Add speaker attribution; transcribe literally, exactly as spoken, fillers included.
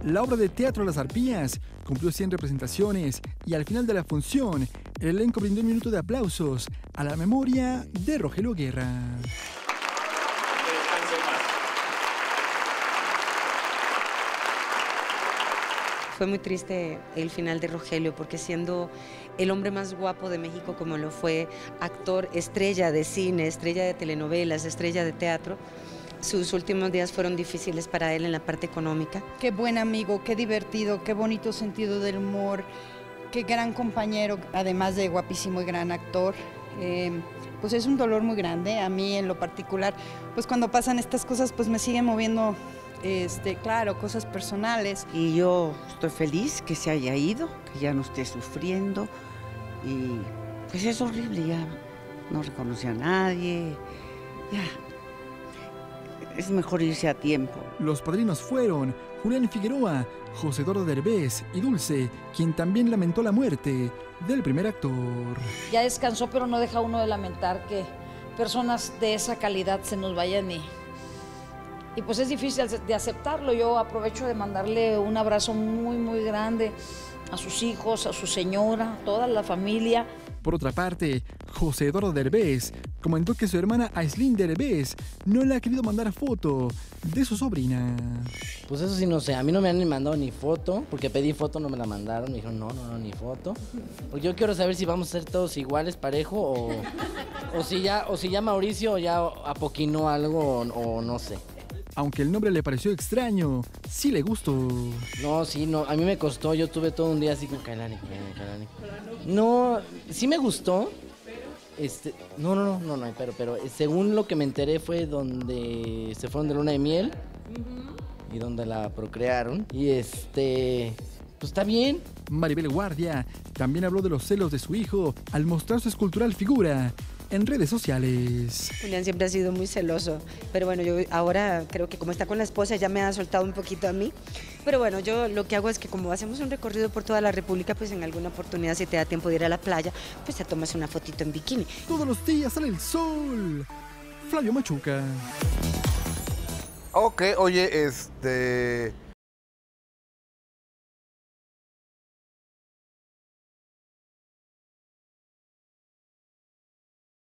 Speaker 1: La obra de teatro Las Arpías cumplió cien representaciones y al final de la función, el elenco brindó un minuto de aplausos a la memoria de Rogelio Guerra.
Speaker 2: Fue muy triste el final de Rogelio, porque siendo el hombre más guapo de México como lo fue, actor, estrella de cine, estrella de telenovelas, estrella de teatro, sus últimos días fueron difíciles para él en la parte económica.
Speaker 3: Qué buen amigo, qué divertido, qué bonito sentido del humor, qué gran compañero, además de guapísimo y gran actor. Eh, pues es un dolor muy grande, a mí en lo particular, pues cuando pasan estas cosas pues me siguen moviendo, este, claro, cosas personales.
Speaker 4: Y yo estoy feliz que se haya ido, que ya no esté sufriendo, y pues es horrible, ya no reconoce a nadie, ya. Es mejor irse a tiempo.
Speaker 1: Los padrinos fueron Julián Figueroa, José Eduardo Derbez y Dulce, quien también lamentó la muerte del primer actor.
Speaker 5: Ya descansó, pero no deja uno de lamentar que personas de esa calidad se nos vayan y, y pues es difícil de aceptarlo. Yo aprovecho de mandarle un abrazo muy, muy grande a sus hijos, a su señora, a toda la familia.
Speaker 1: Por otra parte, José Eduardo Derbez comentó que su hermana Aislinn Derbez no le ha querido mandar foto de su sobrina.
Speaker 6: Pues eso sí, no sé, a mí no me han ni mandado ni foto, porque pedí foto, no me la mandaron, me dijeron no, no, no, ni foto. Porque yo quiero saber si vamos a ser todos iguales, parejo, o, o, si, ya, o si ya Mauricio ya apoquinó algo, o, o no sé.
Speaker 1: Aunque el nombre le pareció extraño, sí le gustó.
Speaker 6: No, sí, no, a mí me costó, yo tuve todo un día así como Kailani, Kailani, Kailani. No, sí me gustó. Este, no, no, no, no, no, pero, pero según lo que me enteré fue donde se fueron de luna de miel y donde la procrearon. Y este, pues está bien.
Speaker 1: Maribel Guardia también habló de los celos de su hijo al mostrar su escultural figura en redes sociales.
Speaker 2: Julián siempre ha sido muy celoso, pero bueno, yo ahora creo que como está con la esposa ya me ha soltado un poquito a mí. Pero bueno, yo lo que hago es que como hacemos un recorrido por toda la República, pues en alguna oportunidad si te da tiempo de ir a la playa, pues te tomas una fotito en bikini.
Speaker 1: Todos los días sale el sol. Flavio Machuca.
Speaker 7: Ok, oye, este...